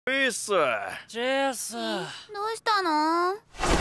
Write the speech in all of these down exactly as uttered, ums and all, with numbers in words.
ウィスジェス、 どうしたの？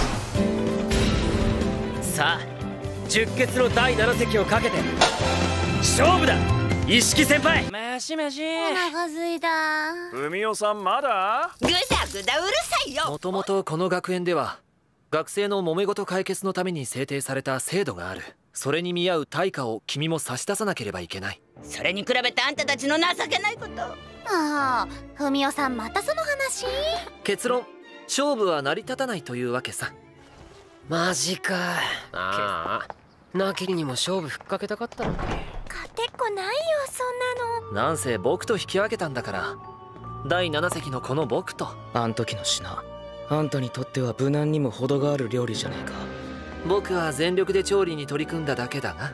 さあ十決のだいなな席をかけて勝負だ一色先輩。飯飯。 お腹すいた。 文雄さんまだ？ ぐだぐだうるさいよ。 もともとこの学園では学生の揉め事解決のために制定された制度がある。それに見合う対価を君も差し出さなければいけない。 それに比べてあんたたちの情けないこと。 ああ、文雄さんまたその話？ 結論、勝負は成り立たないというわけさ。 マジか。ああ、なきりにも勝負ふっかけたかったのに。 勝てっこないよそんなの。 なんせ僕と引き分けたんだから。だいなな席のこの僕と。 あん時の品、あんたにとっては無難にも程がある料理じゃねえか。 僕は全力で調理に取り組んだだけだが。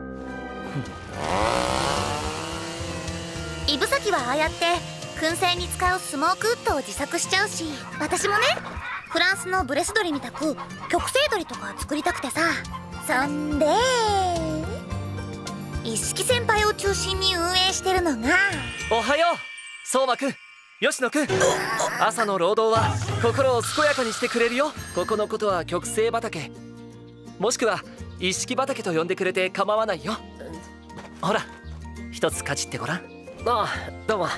イブサキはああやって燻製に使うスモークウッドを自作しちゃうし、私もね、フランスのブレス鶏みたく極性鶏とか作りたくてさ。そんで一色先輩を中心に運営してるのが。 おはよう相馬くん、吉野くん。朝の労働は心を健やかにしてくれるよ。ここのことは極性畑、もしくは一色畑と呼んでくれて構わないよ。ほら一つかじってごらん。 ああ、どうも。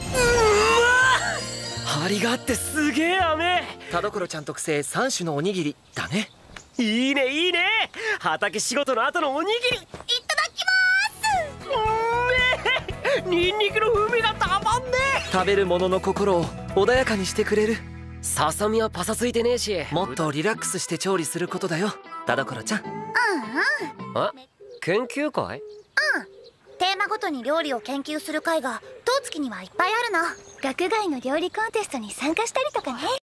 張りがあってすげえ飴。 田所ちゃん特製さん種のおにぎりだね。 いいねいいね。畑仕事の後のおにぎり。いただきまーす。うんめえ。ニンニクの風味がたまんねえ。 食べる者の心を穏やかにしてくれる。 ささみはパサついてねえし、 もっとリラックスして調理することだよ田所ちゃん。 うんうん。 あ、研究会？ うん。テーマごとに料理を研究する会が当月にはいっぱいあるの。学外の料理コンテストに参加したりとかね。